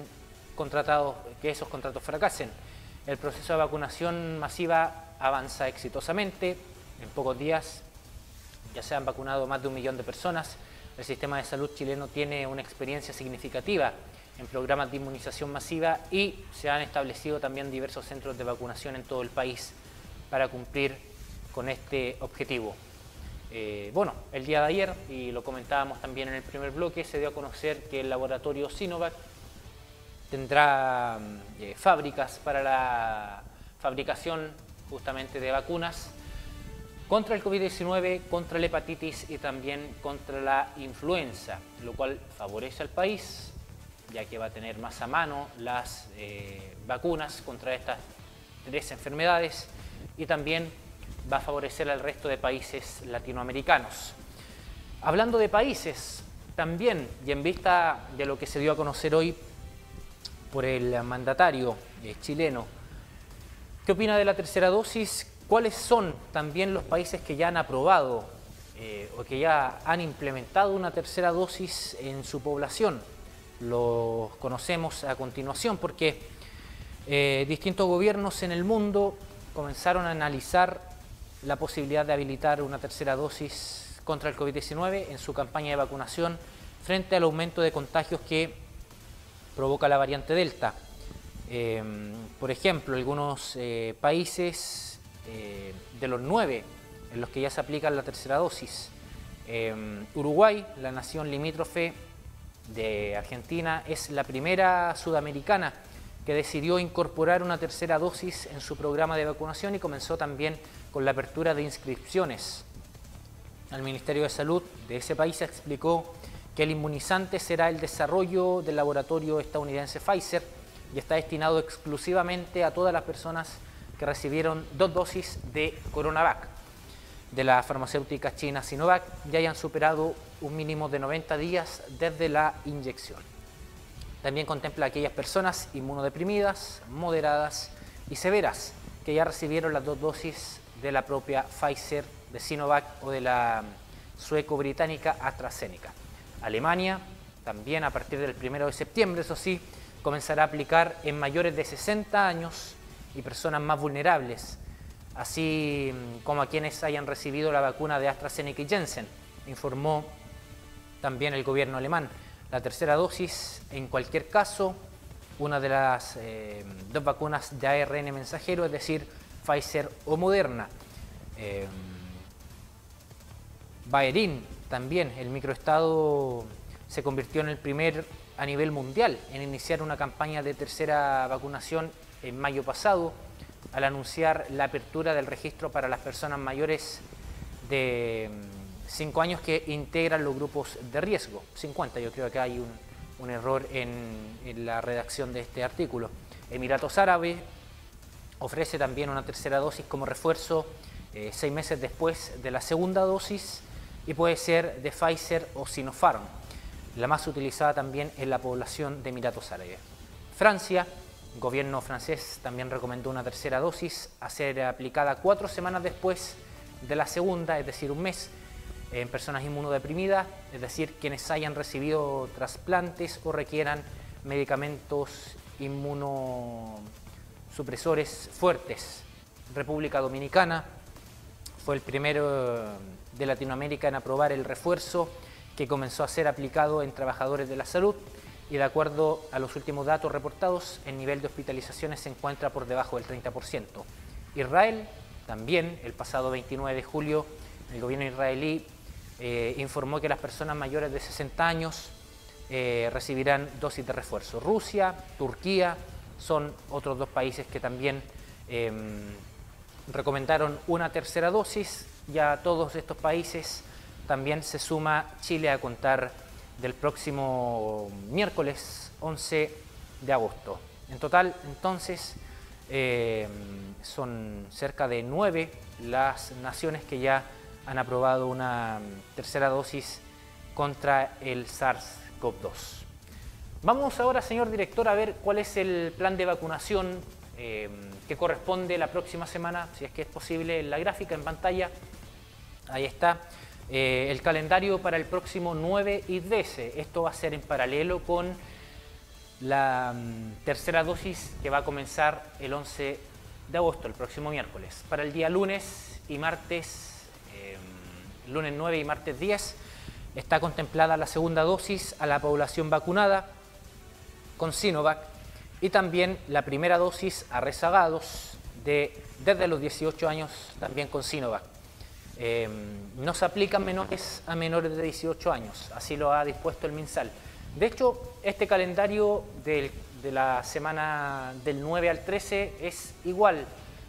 contratos fracasen. El proceso de vacunación masiva avanza exitosamente. En pocos días ya se han vacunado más de 1 millón de personas el sistema de salud chileno tiene una experiencia significativa en programas de inmunización masiva y se han establecido también diversos centros de vacunación en todo el país para cumplir con este objetivo. Bueno, el día de ayer, y lo comentábamos también en el primer bloque, se dio a conocer que el laboratorio Sinovac tendrá fábricas para la fabricación justamente de vacunas contra el COVID-19, contra la hepatitis y también contra la influenza, lo cual favorece al país, ya que va a tener más a mano las vacunas contra estas 3 enfermedades y también va a favorecer al resto de países latinoamericanos. Hablando de países, también, y en vista de lo que se dio a conocer hoy por el mandatario chileno, ¿qué opina de la tercera dosis? ¿Cuáles son también los países que ya han aprobado o que ya han implementado una tercera dosis en su población? Los conocemos a continuación porque distintos gobiernos en el mundo comenzaron a analizar la posibilidad de habilitar una tercera dosis contra el COVID-19 en su campaña de vacunación frente al aumento de contagios que provoca la variante Delta. Por ejemplo, algunos países de los 9 en los que ya se aplica la tercera dosis, Uruguay, la nación limítrofe de Argentina, es la primera sudamericana que decidió incorporar una tercera dosis en su programa de vacunación y comenzó también con la apertura de inscripciones. El Ministerio de Salud de ese país explicó que el inmunizante será el desarrollo del laboratorio estadounidense Pfizer y está destinado exclusivamente a todas las personas que recibieron 2 dosis de Coronavac de la farmacéutica china Sinovac y hayan superado un mínimo de 90 días desde la inyección. También contempla a aquellas personas inmunodeprimidas, moderadas y severas que ya recibieron las 2 dosis de la propia Pfizer, de Sinovac o de la sueco-británica AstraZeneca. Alemania también a partir del 1 de septiembre, eso sí, comenzará a aplicar en mayores de 60 años y personas más vulnerables, así como a quienes hayan recibido la vacuna de AstraZeneca y Janssen, informó también el gobierno alemán. La tercera dosis, en cualquier caso, una de las 2 vacunas de ARN mensajero, es decir, Pfizer o Moderna. Bahrein también, el microestado, se convirtió en el primer a nivel mundial en iniciar una campaña de tercera vacunación en mayo pasado, al anunciar la apertura del registro para las personas mayores de 5 años que integran los grupos de riesgo. 50, yo creo que hay un error en la redacción de este artículo. Emiratos Árabes ofrece también una tercera dosis como refuerzo 6 meses después de la segunda dosis y puede ser de Pfizer o Sinopharm. La más utilizada también en la población de Emiratos Árabes. Francia, el gobierno francés también recomendó una tercera dosis a ser aplicada 4 semanas después de la segunda, es decir, un mes, en personas inmunodeprimidas, es decir, quienes hayan recibido trasplantes o requieran medicamentos inmunosupresores fuertes. República Dominicana fue el primero de Latinoamérica en aprobar el refuerzo que comenzó a ser aplicado en trabajadores de la salud y de acuerdo a los últimos datos reportados, el nivel de hospitalizaciones se encuentra por debajo del 30%. Israel también, el pasado 29 de julio, el gobierno israelí informó que las personas mayores de 60 años recibirán dosis de refuerzo. Rusia, Turquía son otros 2 países que también recomendaron una tercera dosis. Ya a todos estos países también se suma Chile a contar del próximo miércoles 11 de agosto. En total, entonces, son cerca de 9 las naciones que ya han aprobado una tercera dosis contra el SARS-CoV-2. Vamos ahora, señor director, a ver cuál es el plan de vacunación que corresponde la próxima semana, si es que es posible, en la gráfica en pantalla. Ahí está. El calendario para el próximo 9 y 13. Esto va a ser en paralelo con la tercera dosis que va a comenzar el 11 de agosto, el próximo miércoles. Para el día lunes y martes, lunes 9 y martes 10, está contemplada la segunda dosis a la población vacunada con Sinovac y también la primera dosis a rezagados desde los 18 años también con Sinovac. No se aplican menores a menores de 18 años, así lo ha dispuesto el MinSal. De hecho, este calendario de la semana del 9 al 13 es igual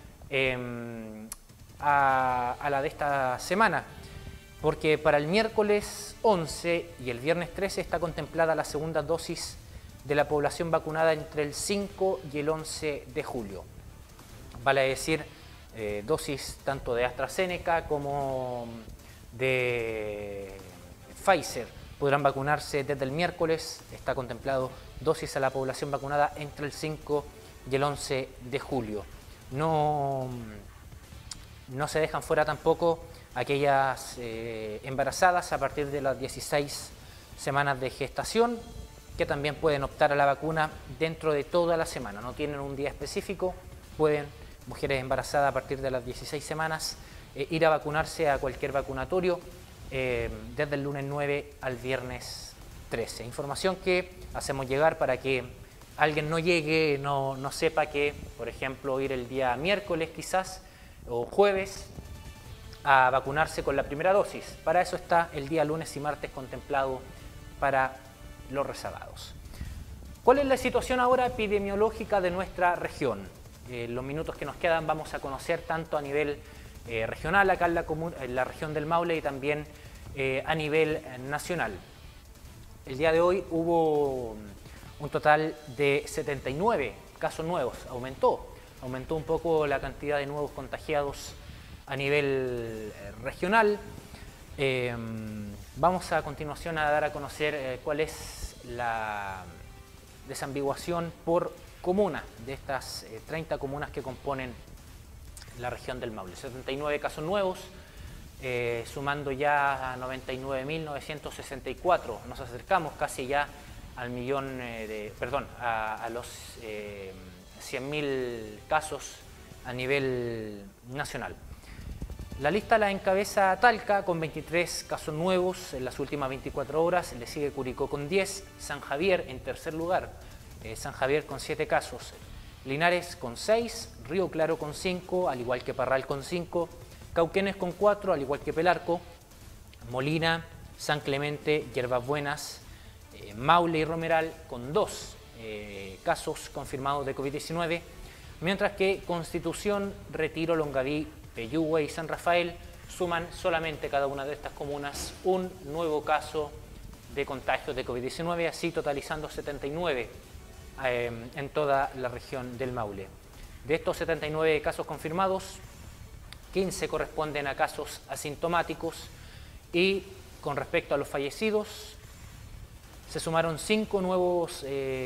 a la de esta semana, porque para el miércoles 11 y el viernes 13 está contemplada la segunda dosis de la población vacunada entre el 5 y el 11 de julio. Vale decir, dosis tanto de AstraZeneca como de Pfizer podrán vacunarse desde el miércoles. Está contemplado dosis a la población vacunada entre el 5 y el 11 de julio. No se dejan fuera tampoco aquellas embarazadas a partir de las 16 semanas de gestación, que también pueden optar a la vacuna dentro de toda la semana. No tienen un día específico, pueden, mujeres embarazadas a partir de las 16 semanas, ir a vacunarse a cualquier vacunatorio desde el lunes 9 al viernes 13. Información que hacemos llegar para que alguien no llegue, no sepa que, por ejemplo, ir el día miércoles quizás o jueves a vacunarse con la primera dosis. Para eso está el día lunes y martes contemplado para los rezagados. ¿Cuál es la situación ahora epidemiológica de nuestra región? En los minutos que nos quedan vamos a conocer tanto a nivel regional acá en la región del Maule y también a nivel nacional. El día de hoy hubo un total de 79 casos nuevos, aumentó un poco la cantidad de nuevos contagiados a nivel regional. Vamos a continuación a dar a conocer cuál es la desambiguación por comuna de estas 30 comunas que componen la región del Maule. 79 casos nuevos, sumando ya a 99.964. Nos acercamos casi ya al millón a los 100.000 casos a nivel nacional. La lista la encabeza Talca con 23 casos nuevos en las últimas 24 horas, le sigue Curicó con 10, San Javier en tercer lugar, San Javier con 7 casos, Linares con 6, Río Claro con 5, al igual que Parral con 5, Cauquenes con 4, al igual que Pelarco, Molina, San Clemente, Yerbas Buenas, Maule y Romeral con 2 casos confirmados de COVID-19, mientras que Constitución, Retiro, Longaví, Peyúgue y San Rafael suman solamente cada una de estas comunas un nuevo caso de contagio de COVID-19, así totalizando 79 en toda la región del Maule. De estos 79 casos confirmados, 15 corresponden a casos asintomáticos y con respecto a los fallecidos, se sumaron 5 nuevos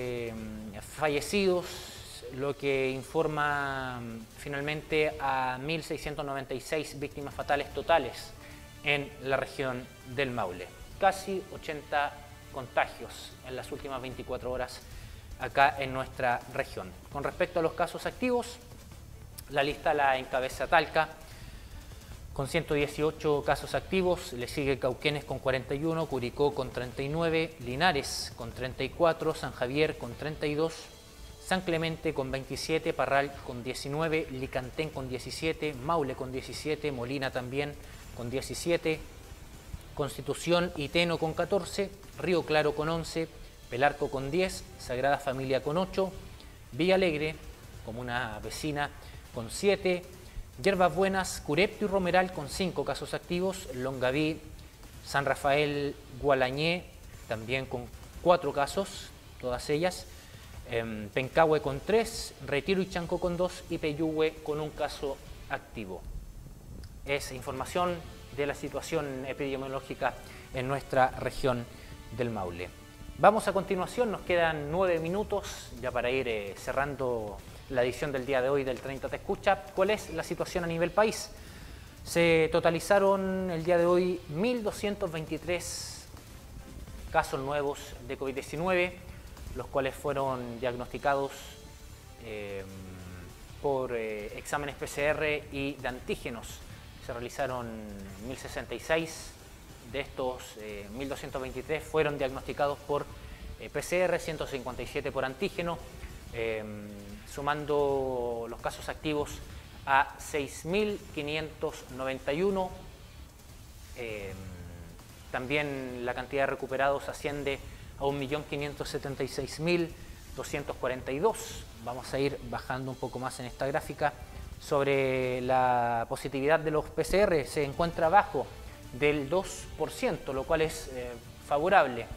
fallecidos, lo que informa finalmente a 1.696 víctimas fatales totales en la región del Maule. Casi 80 contagios en las últimas 24 horas acá en nuestra región. Con respecto a los casos activos, la lista la encabeza Talca con 118 casos activos, le sigue Cauquenes con 41, Curicó con 39, Linares con 34, San Javier con 32, San Clemente con 27, Parral con 19, Licantén con 17, Maule con 17, Molina también con 17, Constitución y Teno con 14, Río Claro con 11, Pelarco con 10, Sagrada Familia con 8, Villa Alegre, comuna vecina, con 7, Yerbas Buenas, Curepto y Romeral con 5 casos activos, Longaví, San Rafael, Gualañé también con 4 casos, todas ellas, Pencahue con 3, Retiro y Chanco con 2 y Peyúgue con 1 caso activo. Es información de la situación epidemiológica en nuestra región del Maule. Vamos a continuación, nos quedan 9 minutos ya para ir cerrando la edición del día de hoy del 30 Te Escucha. ¿Cuál es la situación a nivel país? Se totalizaron el día de hoy 1.223 casos nuevos de COVID-19, los cuales fueron diagnosticados por exámenes PCR y de antígenos. Se realizaron 1.066 de estos 1.223 fueron diagnosticados por PCR, 157 por antígeno, sumando los casos activos a 6.591. También la cantidad de recuperados asciende a 1.576.242. Vamos a ir bajando un poco más en esta gráfica. Sobre la positividad de los PCR, se encuentra abajo del 2%, lo cual es favorable.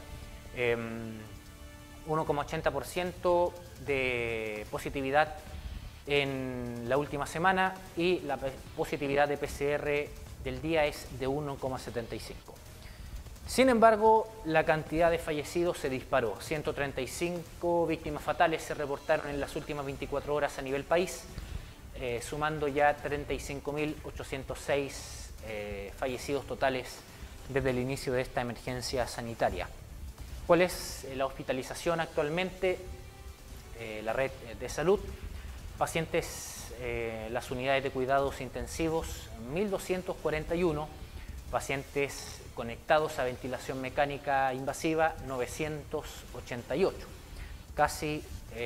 1,80% de positividad en la última semana y la positividad de PCR del día es de 1,75. Sin embargo, la cantidad de fallecidos se disparó. 135 víctimas fatales se reportaron en las últimas 24 horas a nivel país, sumando ya 35.806 fallecidos totales desde el inicio de esta emergencia sanitaria. ¿Cuál es la hospitalización actualmente? La red de salud, pacientes, las unidades de cuidados intensivos, 1.241, pacientes conectados a ventilación mecánica invasiva, 988, casi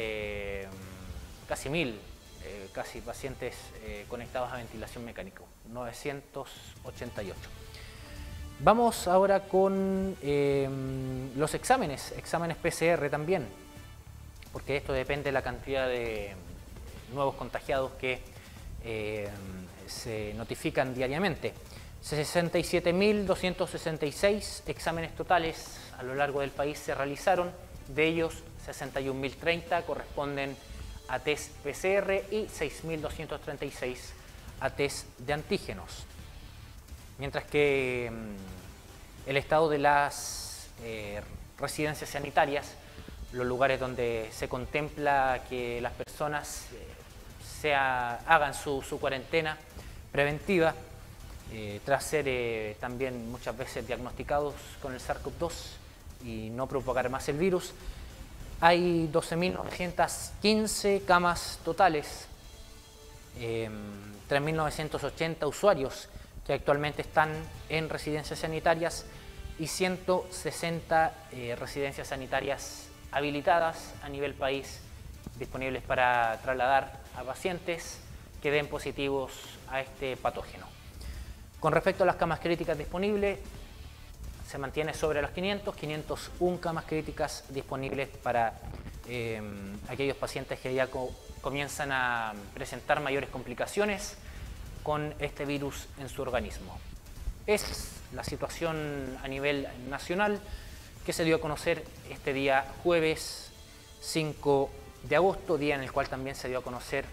1.000 pacientes conectados a ventilación mecánica, 988. Vamos ahora con los exámenes PCR también, porque esto depende de la cantidad de nuevos contagiados que se notifican diariamente. 67.266 exámenes totales a lo largo del país se realizaron, de ellos 61.030 corresponden a test PCR y 6.236 a test de antígenos. Mientras que el estado de las residencias sanitarias, los lugares donde se contempla que las personas hagan su cuarentena preventiva, tras ser también muchas veces diagnosticados con el SARS-CoV-2 y no propagar más el virus, hay 12.915 camas totales, 3.980 usuarios que actualmente están en residencias sanitarias y 160 residencias sanitarias habilitadas a nivel país, disponibles para trasladar a pacientes que den positivos a este patógeno. Con respecto a las camas críticas disponibles, se mantiene sobre las 501 camas críticas disponibles para aquellos pacientes que ya comienzan a presentar mayores complicaciones con este virus en su organismo. Es la situación a nivel nacional que se dio a conocer este día jueves 5 de agosto, día en el cual también se dio a conocer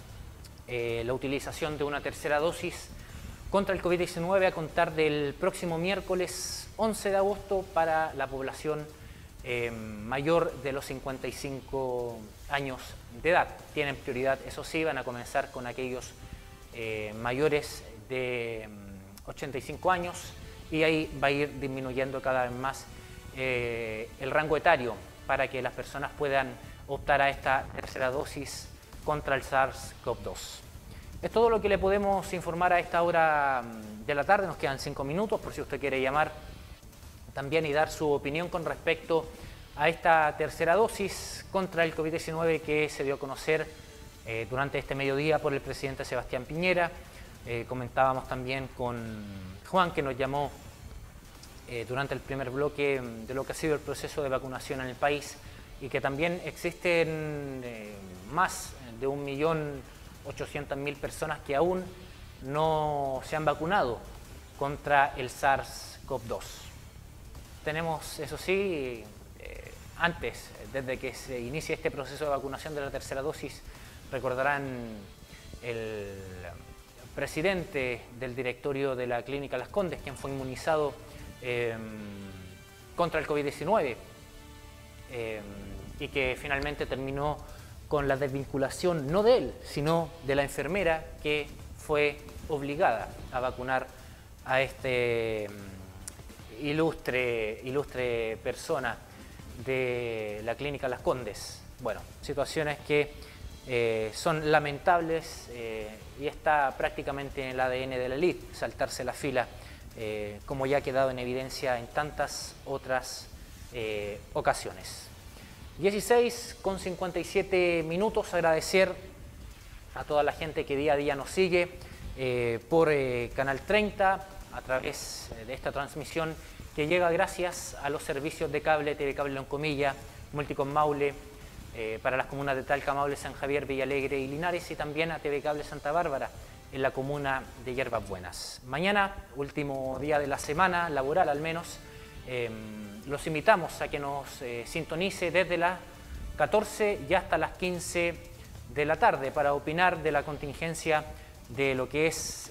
la utilización de una tercera dosis contra el COVID-19 a contar del próximo miércoles 11 de agosto para la población mayor de los 55 años de edad. Tienen prioridad, eso sí, van a comenzar con aquellos mayores de 85 años y ahí va a ir disminuyendo cada vez más el rango etario para que las personas puedan optar a esta tercera dosis contra el SARS-CoV-2. Es todo lo que le podemos informar a esta hora de la tarde. Nos quedan 5 minutos por si usted quiere llamar también y dar su opinión con respecto a esta tercera dosis contra el COVID-19 que se dio a conocer durante este mediodía por el presidente Sebastián Piñera. Comentábamos también con Juan, que nos llamó durante el primer bloque de lo que ha sido el proceso de vacunación en el país y que también existen más de 1.800.000 personas que aún no se han vacunado contra el SARS-CoV-2. Tenemos, eso sí, antes, desde que se inicie este proceso de vacunación de la tercera dosis, recordarán el presidente del directorio de la Clínica Las Condes, quien fue inmunizado contra el COVID-19 y que finalmente terminó con la desvinculación no de él, sino de la enfermera que fue obligada a vacunar a este ilustre persona de la Clínica Las Condes. Bueno, situaciones que son lamentables y está prácticamente en el ADN de la élite, saltarse la fila como ya ha quedado en evidencia en tantas otras ocasiones. 16:57, agradecer a toda la gente que día a día nos sigue por Canal 30 a través de esta transmisión que llega gracias a los servicios de cable, TV Cable Loncomilla, Multicom Maule, para las comunas de Talca, Maule, San Javier, Villalegre y Linares, y también a TV Cable Santa Bárbara en la comuna de Yerbas Buenas. Mañana, último día de la semana, laboral al menos, los invitamos a que nos sintonice desde las 14 y hasta las 15 de la tarde para opinar de la contingencia de lo que es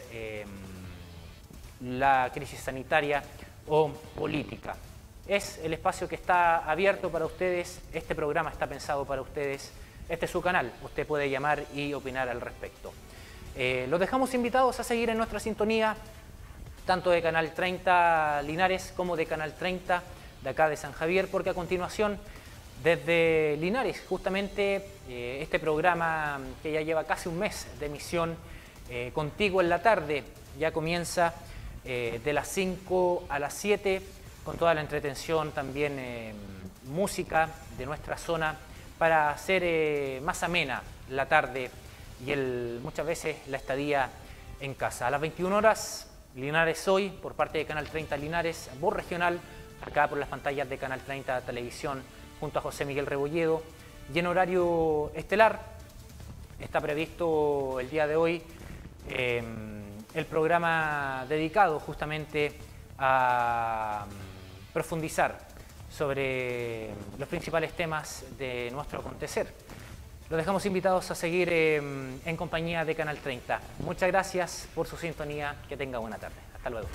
la crisis sanitaria o política. Es el espacio que está abierto para ustedes, este programa está pensado para ustedes, este es su canal, usted puede llamar y opinar al respecto. Los dejamos invitados a seguir en nuestra sintonía, tanto de Canal 30 Linares como de Canal 30 de acá de San Javier, porque a continuación, desde Linares, justamente este programa que ya lleva casi un mes de emisión, Contigo en la Tarde, ya comienza de las 5 a las 7, con toda la entretención, también música de nuestra zona, para hacer más amena la tarde y muchas veces la estadía en casa. A las 21 horas, Linares Hoy, por parte de Canal 30 Linares, voz regional, acá por las pantallas de Canal 30 Televisión, junto a José Miguel Rebolledo. Y en horario estelar, está previsto el día de hoy el programa dedicado justamente a profundizar sobre los principales temas de nuestro acontecer. Los dejamos invitados a seguir en compañía de Canal 30. Muchas gracias por su sintonía. Que tenga buena tarde. Hasta luego.